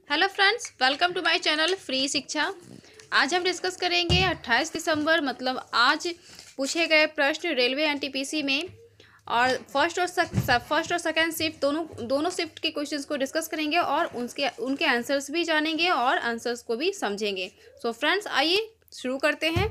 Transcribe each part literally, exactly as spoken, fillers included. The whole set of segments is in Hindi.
Hello friends, welcome to my channel free शिक्षा। आज हम डिस्कस करेंगे अट्ठाईस दिसंबर मतलब आज पूछे गए प्रश्न रेलवे एनटीपीसी में। और फर्स्ट और फर्स्ट और सेकंड शिफ्ट दोनों दोनों शिफ्ट के क्वेश्चंस को डिस्कस करेंगे और उनके उनके आंसर्स भी जानेंगे और आंसर्स को भी समझेंगे। सो फ्रेंड्स, आइए शुरू करते हैं।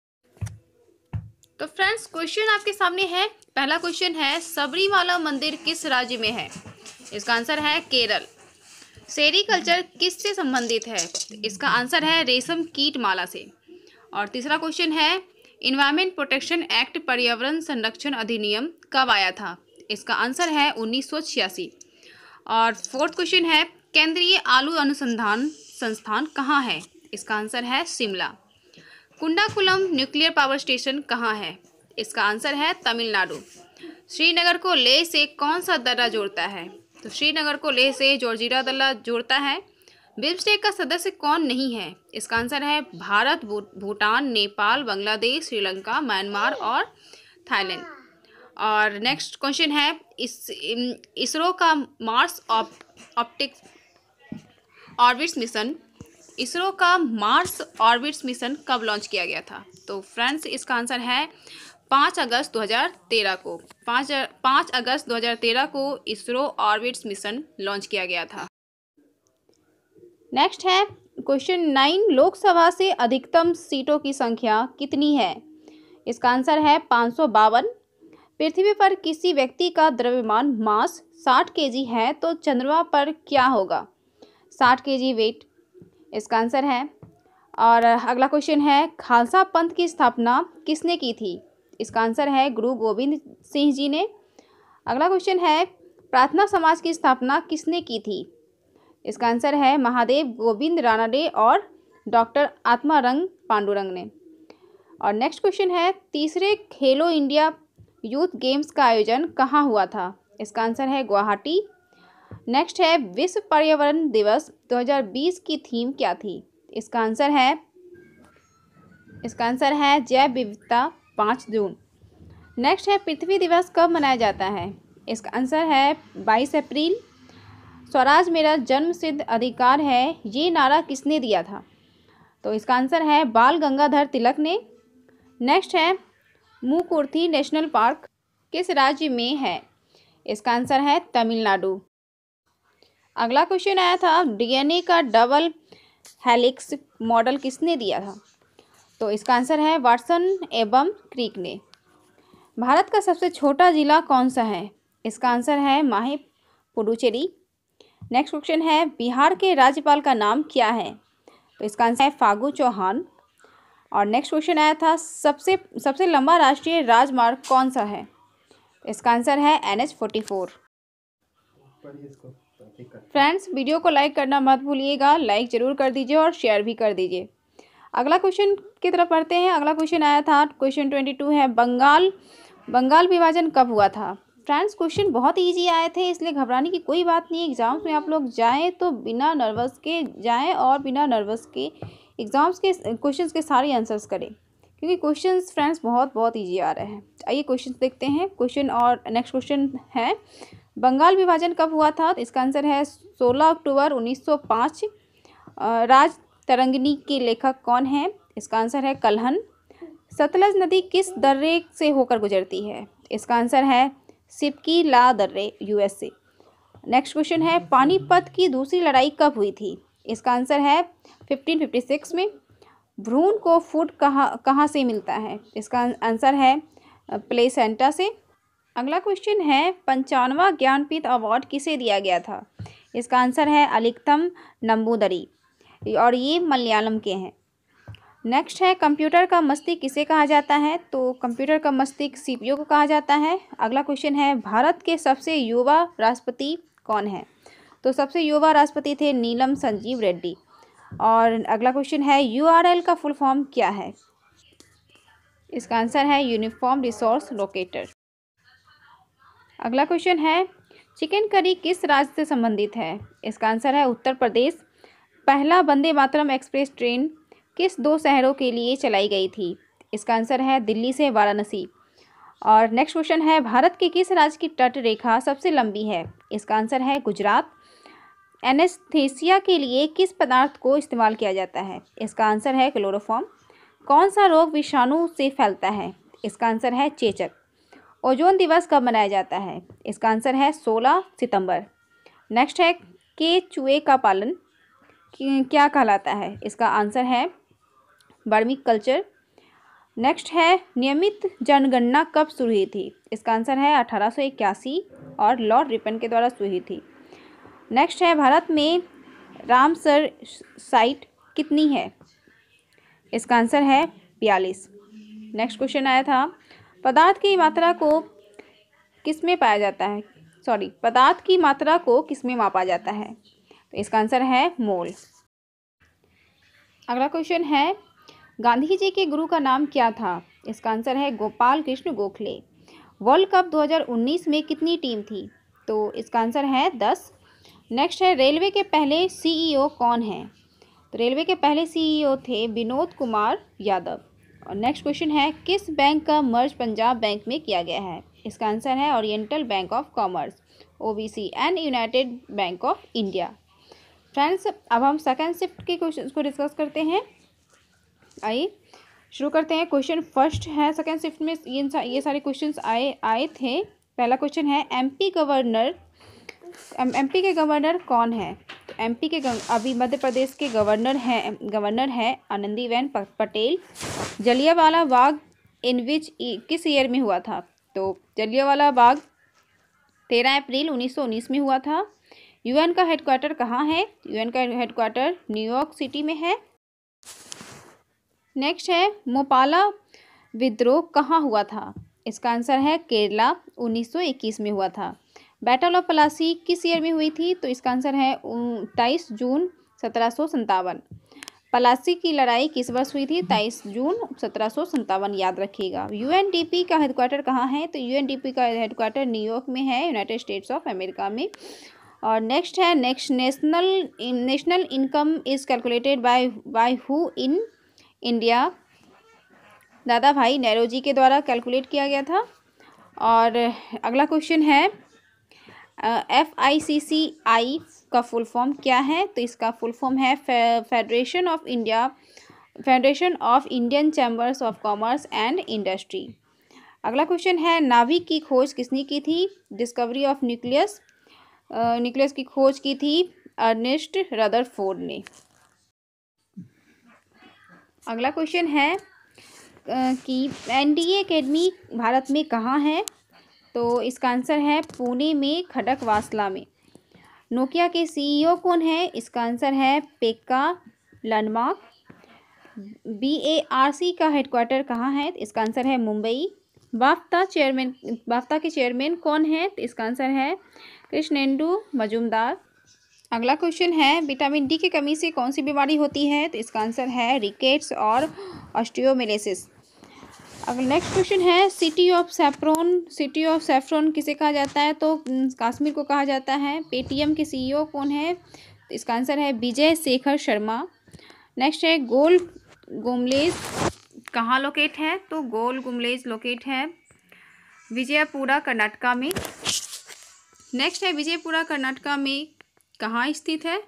तो फ्रेंड्स, क्वेश्चन आपके सामने है। पहला क्वेश्चन है, सबरीमाला मंदिर किस राज्य में है? इसका आंसर है केरल। सेरीकल्चर किससे संबंधित है? इसका आंसर है रेशम कीट माला से। और तीसरा क्वेश्चन है, इन्वायरमेंट प्रोटेक्शन एक्ट पर्यावरण संरक्षण अधिनियम कब आया था? इसका आंसर है उन्नीस सौ छियासी। और फोर्थ क्वेश्चन है, केंद्रीय आलू अनुसंधान संस्थान कहाँ है? इसका आंसर है Shimla. Kudankulam nuclear power station कहाँ है? इसका आंसर है तमिलनाडु। श्रीनगर को लेह से कौन सा दर्रा जोड़ता है? तो श्रीनगर को लेह से जॉर्जिया दर्रा जोड़ता है। बिम्स्टेक का सदस्य कौन नहीं है? इसका आंसर है भारत, भूटान, नेपाल, बांग्लादेश, श्रीलंका, म्यांमार और थाईलैंड। और नेक्स्ट क्वेश्चन है, इस इसरो का Mars optics orbits mission ISRO का मार्स ऑर्बिट्स मिशन कब लॉन्च किया गया था? तो फ्रेंड्स, इसका आंसर है पाँच अगस्त दो हज़ार तेरह को। पाँच पाँच अगस्त दो हज़ार तेरह को इसरो ऑर्बिट्स मिशन लॉन्च किया गया था। नेक्स्ट है क्वेश्चन नाइन, लोकसभा से अधिकतम सीटों की संख्या कितनी है? इसका आंसर है पाँच सौ बावन। पृथ्वी पर किसी व्यक्ति का द्रव्यमान मास साठ केजी है तो चंद्रमा पर क्या होगा? साठ केजी वेट, इसका आंसर है। और अगला क्वेश्चन है, खालसा पंथ की स्थापना किसने की थी? इसका आंसर है गुरु गोविंद सिंह जी ने। अगला क्वेश्चन है, प्रार्थना समाज की स्थापना किसने की थी? इसका आंसर है महादेव गोविंद रानडे और डॉक्टर आत्मारंग पांडुरंग ने। और नेक्स्ट क्वेश्चन है, तीसरे खेलो इंडिया यूथ गेम्स का आयोजन कहाँ हुआ था? इसका आंसर है गुवाहाटी। नेक्स्ट है, विश्व पर्यावरण दिवस दो हज़ार बीस की थीम क्या थी? इसका आंसर है इसका आंसर है जैव विविधता पाँच जून। नेक्स्ट है, पृथ्वी दिवस कब मनाया जाता है? इसका आंसर है बाईस अप्रैल। स्वराज मेरा जन्म सिद्ध अधिकार है, ये नारा किसने दिया था? तो इसका आंसर है बाल गंगाधर तिलक ने। नेक्स्ट है, मुकुर्थी नेशनल पार्क किस राज्य में है? इसका आंसर है तमिलनाडु। अगला क्वेश्चन आया था, डीएनए का डबल हेलिक्स मॉडल किसने दिया था? तो इसका आंसर है वाटसन एवं क्रिक ने। भारत का सबसे छोटा जिला कौन सा है? इसका आंसर है माहे पुडुचेरी। नेक्स्ट क्वेश्चन है, बिहार के राज्यपाल का नाम क्या है? तो इसका आंसर है फागू चौहान। और नेक्स्ट क्वेश्चन आया था, सबसे सबसे लंबा राष्ट्रीय राजमार्ग कौन सा है? इसका आंसर है N H forty four. Friends, video को लाइक करना मत भूलिएगा, लाइक जरूर कर दीजिए और शेयर भी कर दीजिए। अगला क्वेश्चन की तरफ पढ़ते हैं। अगला क्वेश्चन आया था, क्वेश्चन ट्वेंटी टू है, बंगाल बंगाल विभाजन कब हुआ था? फ्रेंड्स, क्वेश्चन बहुत इजी आए थे, इसलिए घबराने की कोई बात नहीं है। एग्जाम्स में आप लोग जाएं तो बिना नर्वस के जाएं और बिना नर्वस के एग्जाम्स के क्वेश्चंस के सारे आंसर्स करें, क्योंकि क्वेश्चंस फ्रेंड्स बहुत बहुत ईजी आ रहे हैं। आइए क्वेश्चन देखते हैं। क्वेश्चन और नेक्स्ट क्वेश्चन है, बंगाल विभाजन कब हुआ था? इसका आंसर है सोलह अक्टूबर उन्नीस सौ पाँच। राज तरंगिणी के लेखक कौन है? इसका आंसर है कल्हन। सतलज नदी किस दर्रे से होकर गुजरती है? इसका आंसर है सिपकी ला दर्रे, यूएसए। नेक्स्ट क्वेश्चन है, पानीपत की दूसरी लड़ाई कब हुई थी? इसका आंसर है पंद्रह सौ छप्पन में। भ्रूण को फूड कहाँ कहाँ से मिलता है? इसका आंसर है प्लेसेंटा से। अगला क्वेश्चन है, पंचानवा ज्ञानपीठ अवार्ड किसे दिया गया था? इसका आंसर है अलिकथम नंबूदरी और ये मलयालम के हैं। नेक्स्ट है, कंप्यूटर का मस्तिष्क किसे कहा जाता है? तो कंप्यूटर का मस्तिष्क सीपीयू को कहा जाता है। अगला क्वेश्चन है, भारत के सबसे युवा राष्ट्रपति कौन है? तो सबसे युवा राष्ट्रपति थे नीलम संजीव रेड्डी। और अगला क्वेश्चन है, यूआरएल का फुल फॉर्म क्या है? इसका आंसर है यूनिफॉर्म रिसोर्स लोकेटर। अगला क्वेश्चन है, चिकन करी किस राज्य से संबंधित है? इसका आंसर है उत्तर प्रदेश। पहला वंदे मातरम एक्सप्रेस ट्रेन किस दो शहरों के लिए चलाई गई थी? इसका आंसर है दिल्ली से वाराणसी। और नेक्स्ट क्वेश्चन है, भारत के किस राज्य की तट रेखा सबसे लंबी है? इसका आंसर है गुजरात। एनेस्थीसिया के लिए किस पदार्थ को इस्तेमाल किया जाता है? इसका आंसर है क्लोरोफॉर्म। कौन सा रोग विषाणु से फैलता है? इसका आंसर है चेचक। ओजोन दिवस कब मनाया जाता है? इसका आंसर है सोलह सितंबर। नेक्स्ट है केचुए का पालन क्या कहलाता है? इसका आंसर है वर्मी कल्चर। नेक्स्ट है नियमित जनगणना कब शुरू हुई थी? इसका आंसर है अठारह सौ इक्यासी और लॉर्ड रिपन के द्वारा शुरू हुई थी। नेक्स्ट है भारत में रामसर साइट कितनी है? इसका आंसर है बयालीस। नेक्स्ट क्वेश्चन आया था पदार्थ की मात्रा को किसमें पाया जाता है सॉरी पदार्थ की मात्रा को किसमें मापा जाता है? तो इसका आंसर है मोल। अगला क्वेश्चन है गांधी जी के गुरु का नाम क्या था? इसका आंसर है गोपाल कृष्ण गोखले। वर्ल्ड कप दो हज़ार उन्नीस में कितनी टीम थी? तो इसका आंसर है दस। नेक्स्ट है रेलवे के पहले सीईओ कौन हैं? तो रेलवे के पहले सीईओ थे विनोद कुमार यादव। और नेक्स्ट क्वेश्चन है किस बैंक का मर्ज पंजाब बैंक में किया गया है? इसका आंसर है oriental bank of commerce OBC and united bank of India. Friends अब हम सेकेंड शिफ्ट के क्वेश्चन को डिस्कस करते हैं। आइए शुरू करते हैं। क्वेश्चन फर्स्ट है सेकेंड शिफ्ट में ये ये सारे क्वेश्चंस आए आए थे। पहला क्वेश्चन है एमपी गवर्नर एमपी के गवर्नर कौन है? तो एमपी के अभी मध्य प्रदेश के गवर्नर हैं गवर्नर है आनंदीबेन पटेल। जलियांवाला बाग इन विच किस ईयर में हुआ था? तो जलियांवाला बाग तेरह अप्रैल उन्नीस सौ उन्नीस में हुआ था। यूएन का हेडक्वार्टर कहाँ है? यूएन का हेडक्वार्टर न्यूयॉर्क सिटी में है। नेक्स्ट है मोपाला विद्रोह कहाँ हुआ था? इसका आंसर है केरला उन्नीस सौ इक्कीस में हुआ था। बैटल ऑफ प्लासी किस ईयर में हुई थी? तो इसका आंसर है तेईस जून सत्रह सौ संतावन। प्लासी की लड़ाई किस वर्ष हुई थी? तेईस जून सत्रह सौ संतावन याद रखिएगा। यूएनडीपी का हेडक्वार्टर कहाँ है? तो यूएनडीपी का हेडक्वार्टर न्यूयॉर्क में है यूनाइटेड स्टेट्स ऑफ अमेरिका में। और नेक्स्ट है next national national income is calculated by by who in India? Dadabhai Nehru के द्वारा कैलकुलेट किया गया था। और अगला क्वेश्चन है एफ आई सी सी आई का फुल फॉर्म क्या है? तो इसका फुल फॉर्म है federation of India federation of Indian chambers of commerce and industry. अगला क्वेश्चन है नाभिक की खोज किसने की थी? डिस्कवरी ऑफ न्यूक्लियस न्यूक्लियस की खोज की थी अर्नेस्ट रदरफोर्ड ने। अगला क्वेश्चन है कि एनडीए एकेडमी भारत में कहाँ है? तो इसका आंसर है पुणे में खड़गवासला में। नोकिया के सीईओ कौन है? इसका आंसर है पेक्का लनमार्क। बीएआरसी का हेडक्वार्टर कहाँ है? इसका आंसर है मुंबई। बाफ्ता चेयरमैन बाफ्ता के चेयरमैन कौन है? तो इसका आंसर है कृष्णेंदु मजूमदार। अगला क्वेश्चन है विटामिन डी की कमी से कौन सी बीमारी होती है? तो इसका आंसर है रिकेट्स और ऑस्टियोमेलेसिस। अगला नेक्स्ट क्वेश्चन है city of saffron city of saffron किसे कहा जाता है? तो कश्मीर को कहा जाता है। पेटीएम के सीईओ कौन है? तो इसका आंसर है विजय शेखर शर्मा। नेक्स्ट है गोल गुमलेज कहाँ लोकेट है? तो गोल गुमलेज लोकेट है विजयपुरा कर्नाटका में। नेक्स्ट है विजयपुरा कर्नाटका में कहाँ स्थित है?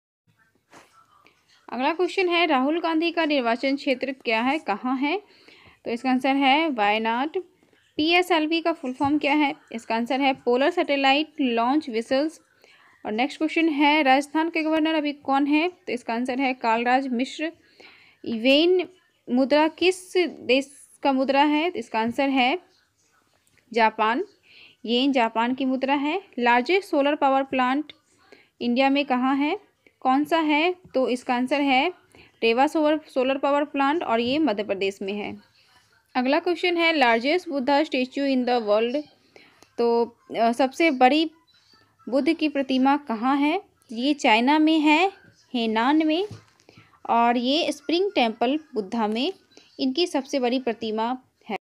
अगला क्वेश्चन है राहुल गांधी का निर्वाचन क्षेत्र क्या है, कहाँ है? तो इसका आंसर है वायनाड। पीएसएलवी का फुल फॉर्म क्या है? इसका आंसर है पोलर सैटेलाइट लॉन्च व्हीकल्स। और नेक्स्ट क्वेश्चन है राजस्थान के गवर्नर अभी कौन है? तो इसका आंसर है कालराज मिश्र। येन मुद्रा किस देश का मुद्रा है? तो इसका आंसर है जापान। येन जापान की मुद्रा है। Largest solar power plant India में कहाँ है, कौन सा है? तो इसका आंसर है Rewa solar solar power plant और ये मध्य प्रदेश में है। अगला क्वेश्चन है largest Buddha statue in the world. तो सबसे बड़ी बुद्ध की प्रतिमा कहाँ है? ये चाइना में है, हेनान में। और ये स्प्रिंग टेम्पल बुद्धा में इनकी सबसे बड़ी प्रतिमा है।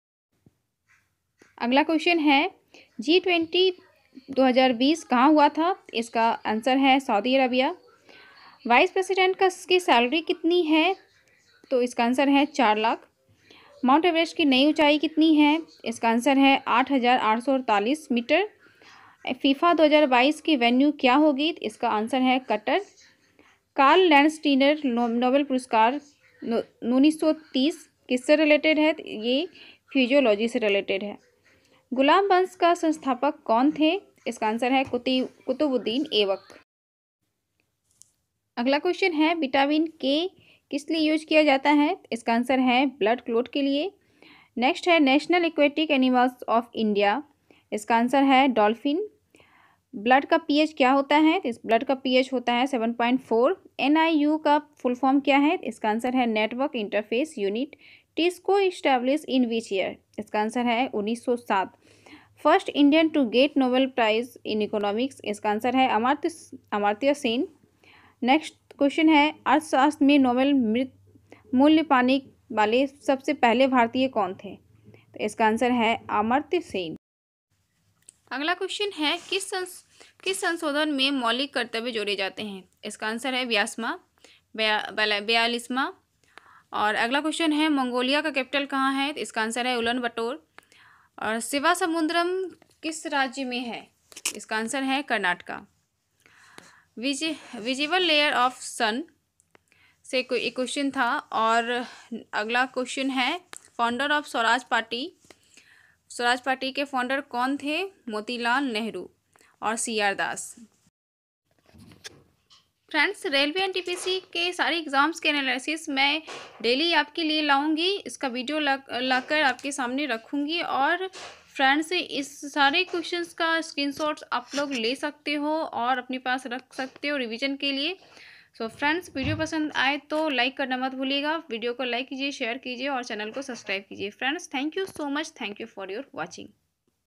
अगला क्वेश्चन है जी ट्वेंटी दो हज़ार बीस कहाँ हुआ था? इसका आंसर है सऊदी अरबिया। वाइस प्रेसिडेंट का की सैलरी कितनी है? तो इसका आंसर है चार लाख। माउंट एवरेस्ट की नई ऊंचाई कितनी है? इसका आंसर है आठ हज़ार आठ सौ अड़तालीस मीटर। फीफा दो हज़ार बाईस की वेन्यू क्या होगी? इसका आंसर है कतर। कार्ल लैंडस्टीनर नोबेल पुरस्कार उन्नीस सौ तीस किससे रिलेटेड है? ये फिजियोलॉजी से रिलेटेड है। गुलाम वंश का संस्थापक कौन थे? इसका आंसर है कुतुबुद्दीन ऐबक। अगला क्वेश्चन है विटामिन के किस लिए यूज किया जाता है? इसका आंसर है ब्लड क्लॉट के लिए। नेक्स्ट है national aquatic animals of India. इसका आंसर है डॉल्फिन। ब्लड का पीएच क्या होता है? इस ब्लड का पीएच होता है सेवन पॉइंट फोर। एनआईयू का फुल फॉर्म क्या है? इसका आंसर है network interface unit. TISCO establish in which year? इसका आंसर है उन्नीस सौ सात। First Indian to get Nobel prize in economics? इसका आंसर है अमर्त्य अमर्त्य सेन। नेक्स्ट क्वेश्चन है अर्थशास्त्र में नोबेल मूल्य पाने वाले सबसे पहले भारतीय कौन थे? तो इसका आंसर है अमर्त्य सेन। अगला क्वेश्चन है किस संस किस संशोधन में मौलिक कर्तव्य जोड़े जाते हैं? इसका आंसर है बयासवा बयालीसवा। और अगला क्वेश्चन है मंगोलिया का कैपिटल कहाँ है? इसका आंसर है उलन बटोर। और शिवा समुद्रम किस राज्य में है? इसका आंसर है Karnataka. Visi visible layer of sun से कोई एक क्वेश्चन था। और अगला क्वेश्चन है founder of Swaraj party Swaraj party के फाउंडर कौन थे? मोतीलाल नेहरू और C R Das. Friends, railway NTPC के सारे एग्जाम्स के एनालिसिस मैं डेली आपके लिए लाऊंगी। इसका वीडियो ला लाकर आपके सामने रखूंगी। और फ्रेंड्स, इस सारे क्वेश्चंस का स्क्रीनशॉट्स आप लोग ले सकते हो और अपने पास रख सकते हो रिवीजन के लिए। सो फ्रेंड्स, वीडियो पसंद आए तो लाइक करना मत भूलिएगा। वीडियो को लाइक कीजिए, शेयर कीजिए और चैनल को सब्सक्राइब कीजिए। Friends, thank you so much. Thank you for your watching.